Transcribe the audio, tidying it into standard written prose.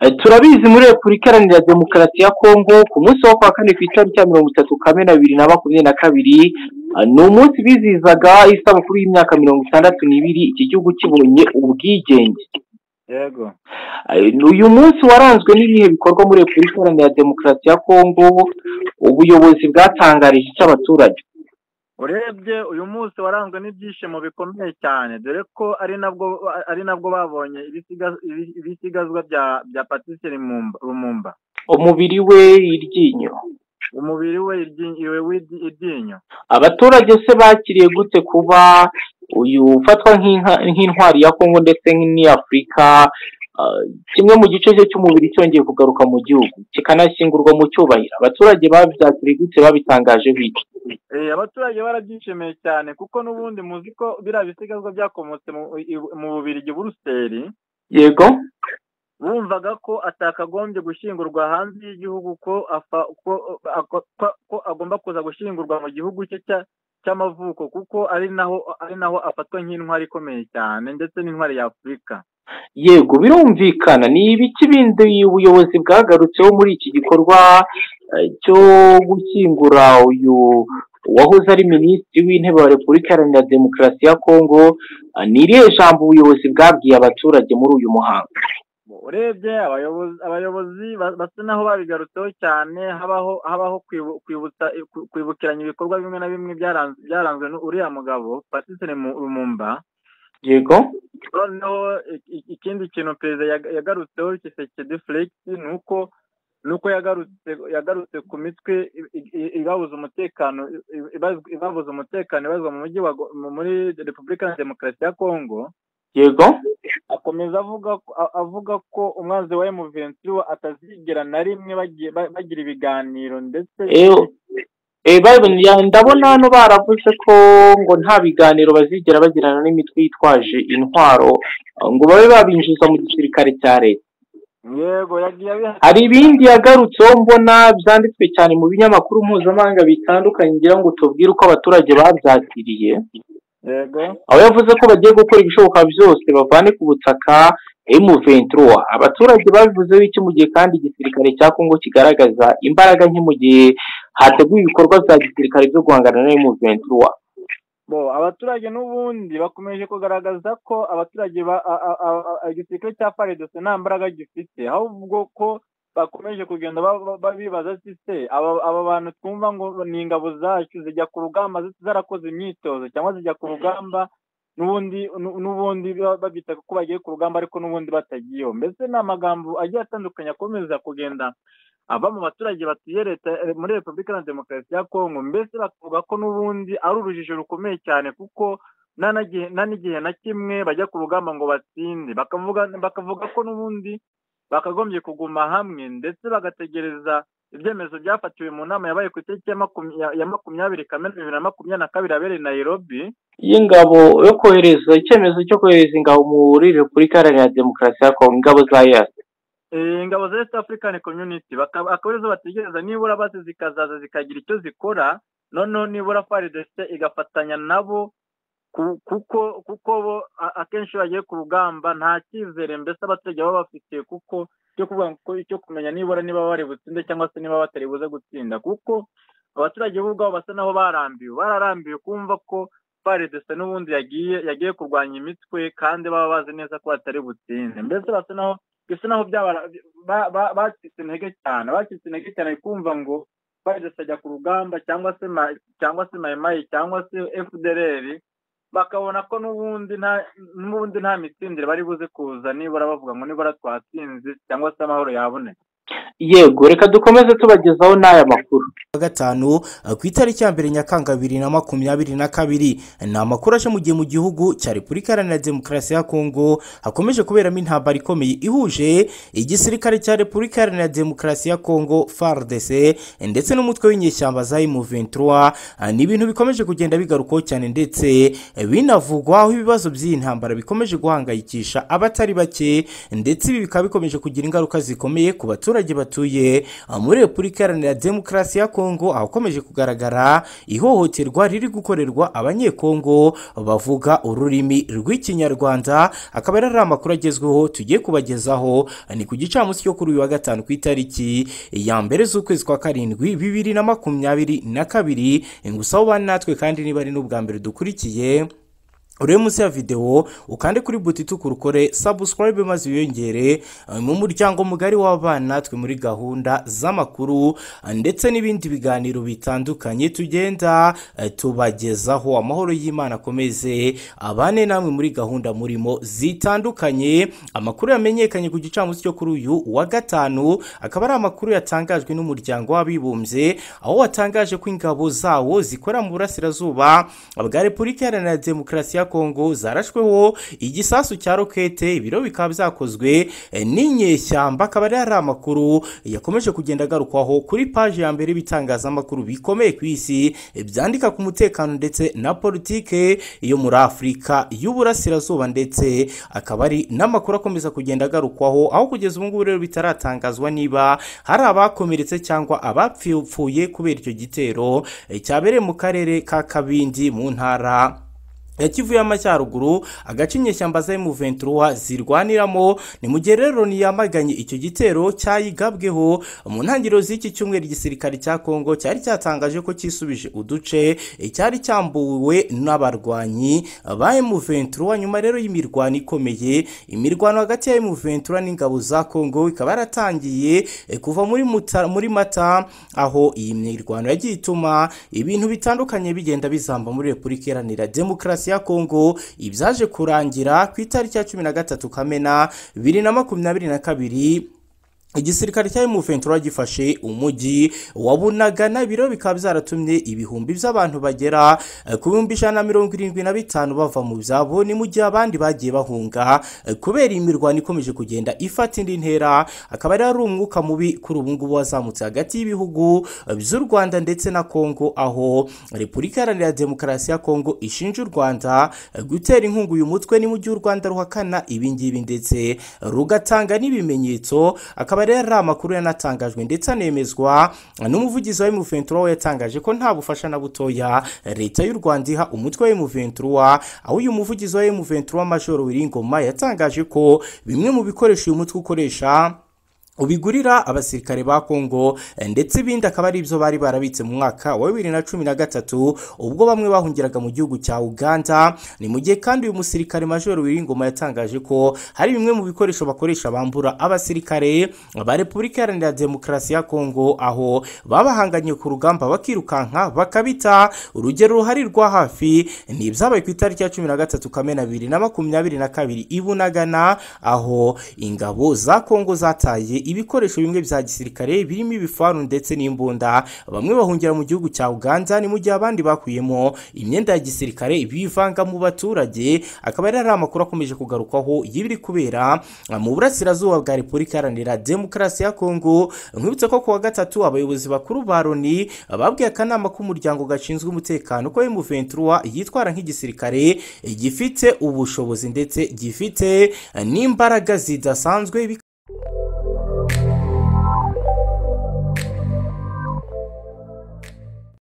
Turabizi muri Repubulika Iharanira Demokarasi ya Kongo ku munsi wo kwa kane ku itariki ya 30 Kamena 2022 ni umunsi bizizaga isabukuru y'imyaka 62 iki gihugu kibonye ubwigenge. Yego. Uyu munsi waranzwe n'ibihe bikorwa muri Repubulika Iharanira Demokarasi ya Kongo ubuyobozi bwatangarije cy'abaturage. Urebye uyu munsi waranzwe n'ibyishimo bikomeye cyane dore ko ari nabwo babonye ibisigazwa bya Patrice Lumumba. Umubiri we iryinyo. Iryinyo. Abaturage se bakiriye gute kuba uyu ufatwa nk'intwari ya Kongo ndetse ni Afrika kimwe mu gice cye cy'umubiri cyongeye kugaruka mu gihugu kikanashyingurwa mu cyubahiro? Abaturage babyakiriye gute, babitangaje biki? Abaturage barabyishimiye cyane kuko n'ubundi muzi ko biriya bisigazwa byakomotse mu Bubiligi Buruseli. Yego. Bumvaga ko atakagombye gushyingurwa hanze y'igihugu, ko agomba kuza gushyingurwa mu gihugu cye cy'amavuko kuko ari naho afatwa nk'intwari ikomeye cyane ndetse n'intwari ya Afurika. Yego, birumvikana. Ni ibiki bindi ubuyobozi bwagarutseho muri iki gikorwa cyo gushyingura uyu wahoze ari minisitiri w'intebe wa Repubulika Iharanira Demokarasi ya Kongo? Ni irihe jambo ubuyobozi bwabwiye abaturage muri uyu muhango? Urebye abayobozi basa naho babigarutseho cyane, habaho kwibukiranya ibikorwa bimwe na bimwe byaranzwe n'uriya mugabo Patrice Lumumba. Yego. Noneho ikindi kintu perezida yagarutseho Tshisekedi Felix nuko yagarutse ku mitwe ibabuza umutekano ibazwa mu mujyi muri Repubulika ya Demokarasi ya Kongo. Yego. Akomeza avuga ko umwanzi wa M23 atazigera na rimwe bagira ibiganiro ndetse ndabona hano baravuze ko ngo nta biganiro bazigera bagirana n'imitwe yitwaje intwaro ngo babe babinjiza mu gisirikare cya leta. Yego, hari ibindi yagarutseho mbona byanditswe cyane mu binyamakuru mpuzamahanga bitandukanye, ngira ngo tubwire uko abaturage babyakiriye. Yego. Aho yavuze ko bagiye gukora ibishoboka byose bavane ku butaka M23. Abaturage babivuzeho iki mu gihe kandi igisirikare cya Kongo kigaragaza imbaraga nke mu gihe hateguye ibikorwa bya gisirikare byo guhangana na M23? Abaturage n'ubundi bakomeje kugaragaza ko igisirikare cya FARDC nta mbaraga gifite, ahubwo ko bakomeje kugenda babibaza se aba bantu twumva ngo ni ingabo zacu zijya ku rugamba zarakoze imyitozo cyangwa zijya ku rugamba n'ubundi babita ko bagiye ku rugamba ariko n'ubundi batagiyeho. Mbese ni amagambo agiye atandukanye akomeza kugenda ava mu baturage batuye leta muri Repubulika ya Demokarasi ya Kongo. Mbese bavuga ko n'ubundi ari urujijo rukomeye cyane kuko nta n'igihe na kimwe bajya ku rugamba ngo batsinde. Bakavuga ko n'ubundi bakagombye kuguma hamwe ndetse bagategereza ibyemezo byafatiwe mu nama yabaye ku itariki ya 20 Kamena 2022 abereye Nairobi y'ingabo yo kohereza icyemezo cyo kohereza ingabo muri Repubulika Iharanira Demokarasi ya Kongo, ingabo za EAC. Ingabo za East African Community bakabarizo bategereza nibura base zikazaza zikagira icyo zikora, noneho nibura FARDC igafatanya nabo kuko bo akenshi bagiye ku rugamba nta cyizere mbese abaturage baba bafite kuko cyo kuvuga ko icyo kumenya niba bari butsinde cyangwa se niba batari buze gutsinda, kuko abaturage ubwabo basa naho bararambiwe kumva ko FARDC n'ubundi yagiye kurwanya imitwe kandi baba bazi neza ko batari butsinde. Mbese basa naho bacitse intege cyane kumva ngo FARDC ajya ku rugamba cyangwa se Maimai cyangwa se FDLR, bakabona ko n'ubundi nta mitsindire bari buze kuza nibura bavuga ngo nibura twatsinze cyangwa se amahoro yaboneka. Yego, reka dukomeze tubagezaho n'aya makuru. Gatanu ku itariki ya 2 Nyakanga 2022 ni amakuru aje mu gihe mu gihugu cya Repubulika Iharanira Demokarasi ya Kongo hakomeje kuberamo intambara ikomeye ihuje igisirikare cya Repubulika Iharanira Demokarasi ya Kongo FARDC ndetse n'umutwe w'inyeshyamba za M23. Ni ibintu bikomeje kugenda bigarukaho cyane ndetse binavugwaho ibibazo by'iyi ntambara bikomeje guhangayikisha abatari bake, ndetse ibi bikaba bikomeje kugira ingaruka zikomeye ku baturage baturage batuye muri Repubulika Iharanira Demokarasi ya Kongo, ahakomeje kugaragara ihohoterwa riri gukorerwa abanyekongo bavuga ururimi rw'ikinyarwanda. Akaba ari amakuru agezweho tugiye kubagezaho ni ku gicamunsi cyo kuri uyu wa gatanu ku itariki ya mbere z'ukwezi kwa karindwi 2022. Ngusaba ubane natwe kandi niba ari n'ubwa mbere dukurikiye uri munsi ya video ukande kuri buti tukure subscribe maze wiyongere mu muryango mugari w'abana natwe muri gahunda z'amakuru ndetse n'ibindi biganiro bitandukanye tugenda tubagezaho. Amahoro y'Imana akomeze abane namwe muri gahunda murimo zitandukanye. Amakuru yamenyekanye ku gicamunsi cyo kuri uyu wa gatanu, akaba ari amakuru yatangajwe n'umuryango w'abibumbye, aho watangaje ko ingabo zawo zikora mu burasirazuba bwa Repubulika Iharanira Demokarasi ya Kongo zarashweho igisasu cya rokete. Ibiro bikaba byakozwe n'inyeshyamba. Akaba ari amakuru yakomeje kugenda agarukwaho kuri page ya mbere bitangazamakuru bikomeye ku isi byandika ku mutekano ndetse na politike yo muri Afurika y'Uburasirazuba, ndetse akaba ari n'amakuru akomeza kugenda agarukwaho, aho kugeza ubu ngubu rero bitaratangazwa niba hari abakomeretse cyangwa abapfuye kubera icyo gitero cyabereye mu karere ka Kabindi mu ntara ya Kivu y'Amajyaruguru, agace inyeshyamba za M23 zirwaniramo. Ni mu gihe rero niyamaganye icyo gitero cyayigabweho mu ntangiriro z'iki cyumweru. Igisirikare cya Kongo cyari cyatangaje ko kisubije uduce cyari cyambuwe n'abarwanyi ba M23 nyuma rero y'imirwano ikomeye. Imirwano hagati ya M23 n'ingabo za Kongo ikaba yaratangiye kuva muri Mata, aho iyi mirwano yagiye ituma ibintu bitandukanye bigenda bizamba muri Repubulika Iharanira Demokarasi ya Kongo. Ibyaje kurangira ku itariki ya 13 Kamena 2022. Igisirikare cya M23 gifashe umujyi wa Bunagana. Ibiro bikaba byaratumye ibihumbi by'abantu bagera ku 175 bava mu byabo, ni mu gihe abandi bagiye bahunga kubera imirwano ikomeje kugenda ifata indi ntera. Akaba ari umwuka mubi kuri ubu ngubu wazamutse hagati y'ibihugu by'u Rwanda ndetse na Kongo, aho Repubulika Iharanira Demokarasi ya Kongo ishinja u Rwanda gutera inkunga uyu mutwe, ni mu gihe u Rwanda ruhakana ibingibi ndetse rugatanga n'ibimenyetso. Akaba rero amakuru yanatangajwe ndetse anemezwa n'umuvugizi wa M23, yatangaje ko nta bufasha na butoya leta y'u Rwanda iha umutwe wa M23, aho uyu muvugizi wa M23 Major Wiringoma yatangaje ko bimwe mu bikoresho uyu mutwe ukoresha ubigurira abasirikare ba Kongo ndetse ibindi akaba ari ibyo bari barabitse mu mwaka wa 2013 ubwo bamwe bahungiraga mu gihugu cya Uganda. Ni mu gihe kandi uyu musirikare Major Wiringoma yatangaje ko hari bimwe mu bikoresho bakoresha bambura abasirikare ba Repubulika Iharanira Demokarasi ya Kongo, aho babahanganye ku rugamba bakirukanka bakabita. Urugero ruhari rwa hafi ni ibyabaye ku itariki ya 13 Kamena 2022 ibunagana, aho ingabo za Kongo zataye ibikoresho bimwe bya gisirikare birimo ibifaru ndetse n'imbunda. Bamwe bahungira mu gihugu cya Uganda, ni mu gihe abandi bakuyemo imyenda ya gisirikare bivanga mu baturage. Akaba ari amakuru akomeje kugarukwaho y'ibiri kubera mu burasirazuba bwa Repubulika Iharanira Demokarasi ya Kongo. Nkwibutse ko kuwa gatatu abayobozi bakuru ba Loni babwiye akanama k'umuryango gashinzwe umutekano ko M23 yitwara nk'igisirikare gifite ubushobozi ndetse gifite n'imbaraga zidasanzwe.